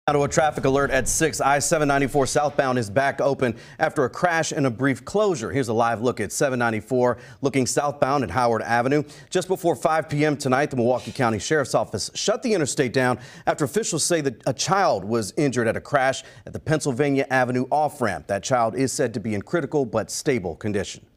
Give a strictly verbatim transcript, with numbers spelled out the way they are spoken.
Now to a traffic alert at six. I seven ninety-four southbound is back open after a crash and a brief closure. Here's a live look at seven ninety-four looking southbound at Howard Avenue. Just before five p m tonight, the Milwaukee County Sheriff's Office shut the interstate down after officials say that a child was injured at a crash at the Pennsylvania Avenue off-ramp. That child is said to be in critical but stable condition.